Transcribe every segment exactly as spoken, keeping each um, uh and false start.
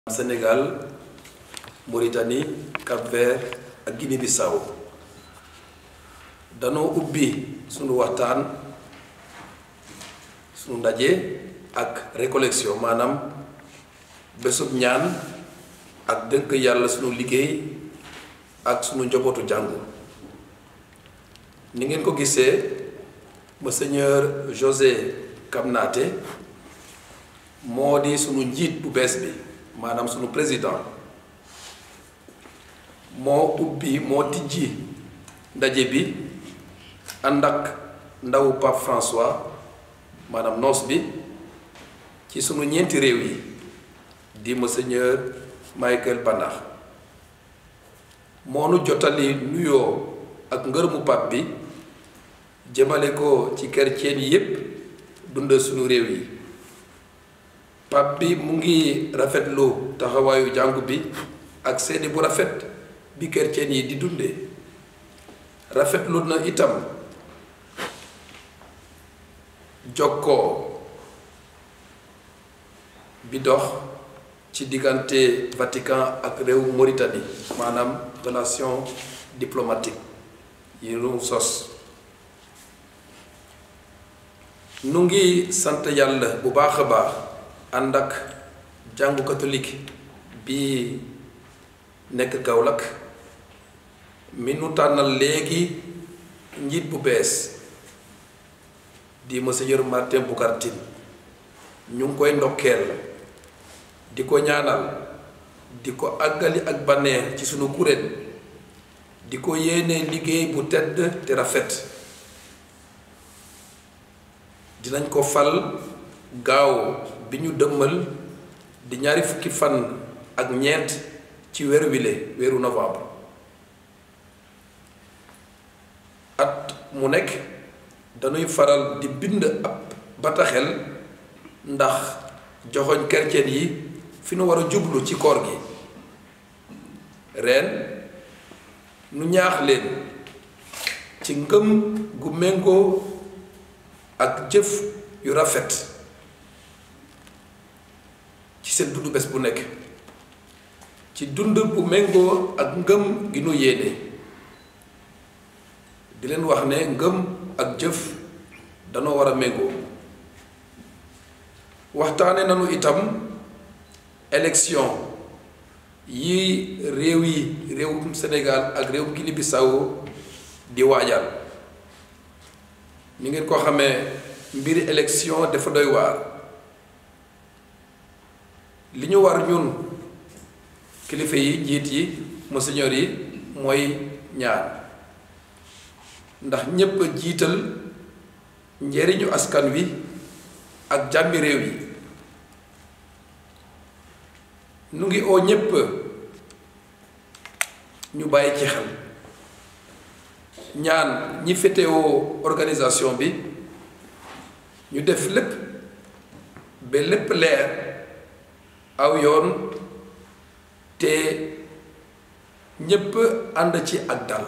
Sénégal, Mauritanie, Cap-Vert ak Guinée-Bissau danoo ubbi sunu waxtaan sunu ndaje ak récollection maanaam bésub ñaan ak dënk yàlla sunu liggéey ak sunu njobootu jàngu ni ngeen ko gisee Monseigneur José Kamnaté moo di sunu njiit bu bees bi maanaam sunu président moo ubbi moo tijji ndaje bi ànd ak ndawu Pape François maanaam noos bi ci sunu ñeenti réew yi di Monseigneur Michael Banach moo nu jotali nuyoo ak ngërëmu Pape bi jëmale ko ci chrétien yi yépp dund sunu réew yi Pape bi mu ngi rafetlu taxawaayu jàngu bi ak seeni bu rafet bi chrétien yi di dundee rafetlu na itam jokkoo bi dox ci diggante Vatican ak réew Mauritanie maanaam relation diplomatique yi nu sos nu ngi sant yàlla bu baax a baax ànd ak jàngu catholique bi nekk Kaolack mi nu tànnal léegi njiit bu bees di Monseigneur Martin Boucar Tine ñu ngi koy ndokkeel di ko ñaanal di ko àggali ak bànneex ci sunu kuréel di ko yéene liggéey bu tedd te rafet dinañ ko fal gaaw bi ñu dëmmal di ñaari fukki fan ak ñeent ci weeru wile weeru novembre at mu nekk dañuy faral di bind ab bataaxel ndax joxoñ chrétien yi fi nu war a jublu ci koor gi ren nu ñaax leen ci ngëm gu méngoo ak jëf yu rafet ci seen dund bés bu nekk ci dund bu méngoo ak ngëm gi nu yéene di leen wax ne ngëm ak jëf danoo war a méngoo waxtaane nanu itam élection yi réew yi réewum Sénégal ak réewum Guinée-Bissau di waajal ni ngeen ko xamee mbiri élection dafa doy waar li ñu war ñun kilifa yi njiit yi monseigneur yi mooy ñaan ndax ñépp jiital njariñu askan wi ak jàmmi réew yi nu ngi oo ñépp ñu bàyyi ci xel ñaan ñi féetewoo organisation bi ñu def lépp ba lépp leer aw yoon te ñépp ànd ci ak dal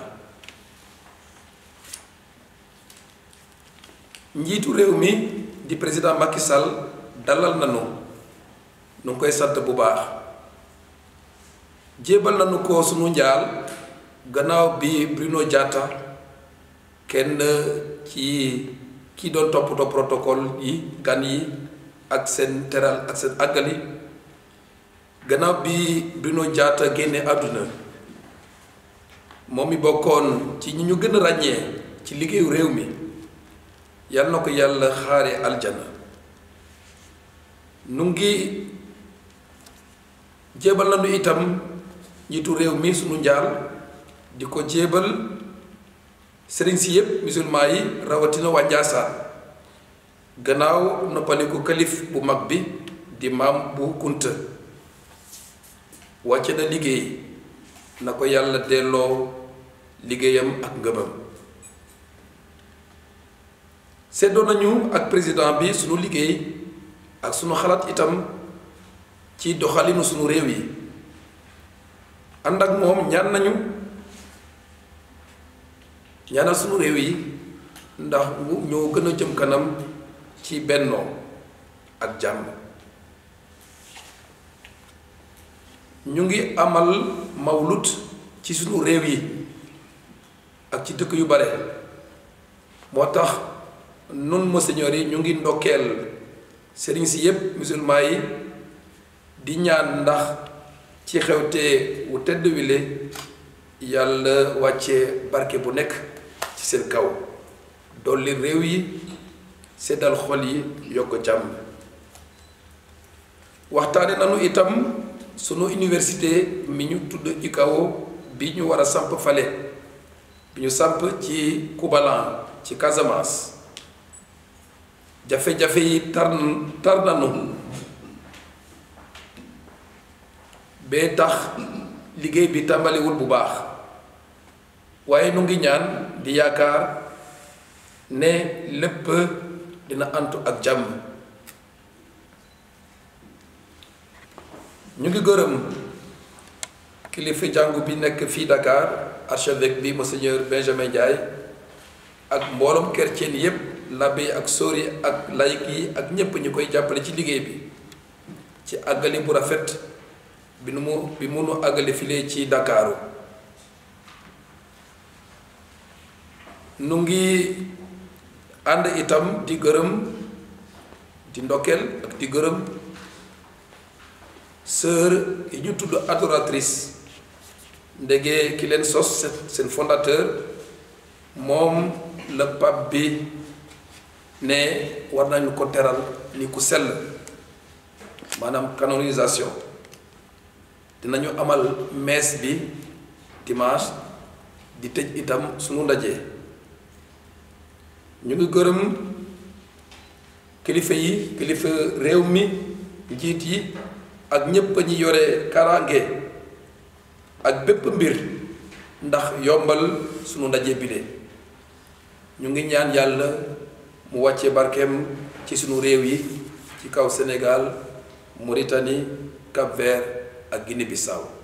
njiitu réew mi di président Macky Sall dalal nanu nu ngi koy sant bu baax jébal nanu ko sunu njaal gannaaw bi Bruno Diatta kenn ci ki doon toppatoo protocole yi gan yi ak seen teral ak seen àggali gannaaw bi Bruno Diatta génne àdduna moom mi bokkoon ci ñi ñu gën a ràññee ci liggéeyu réew mi yal na ko yàlla xaare aljana nu ngi jébal nañu itam njiitu réew mi sunu njaal di ko jébal sëriñ si yépp musulman yi rawatina waa Njaasaan gannaaw noppaliku kalif bu mag bi di maam bu Kunta wàcce na liggéey na ko yàlla delloo liggéeyam ak ngëmam seddoo nañu ak président bi sunu liggéey ak sunu xalaat itam ci doxalinu sunu réew yi ànd ak moom ñaan nañu ñaanal sunu réew yi ndax ñoo gën a jëm kanam ci bennoo ak jàmm ñu ngi amal mawlut ci sunu réew yi ak ci dëkk yu bare moo tax nun monseigneur yi ñu ngi ndokkeel sëriñ si yépp musulman yi di ñaan ndax ci xewte wu tedd wile yàlla wàcce barke bu nekk ci seen kaw dolli réew yi seddal xol yi yokk jàmm waxtaane nanu itam sunu université mi ñu tudd I K A O bi ñu war a samp fale bi ñu samp ci Koubalan ci Casamance jafe-jafe yi tar tar nanu bee tax liggéey bi tàmbaliwul bu baax waaye nu ngi ñaan di yaakaar ne lépp dina antu ak jàmm ñu ngi gërëm kilifa jàngu bi nekk fii Dakar archevêque bi monseigneur Benjamin Ndiaye ak mbooloom chrétien yépp l'abbé ak sœur yi ak laïc yi ak ñépp ñu koy jàppale ci liggéey bi ci àggali bu rafet bi nu mu bi munu àggale file ci Dakaaru nu ngi ànd itam di gërëm di ndokkeel ak di gërëm sœur yi ñu tudd adoratrice ndege ki leen sos seen fondateur moom la pape bi ne war nañu ko teral ni ku sell maanaam canonisation dinañu amal messe bi dimanche di tëj itam sunu ndaje ñu ngi gërëm kilifa yi kilifa réew mi njiit yi ak ñépp ñi yore karange ak bépp mbir ndax yombal sunu ndaje bile ñu ngi ñaan yàlla mu wàcce barkeem ci sunu réew yi ci kaw Sénégal Mauritanie Cap-Vert ak Guinée-Bissau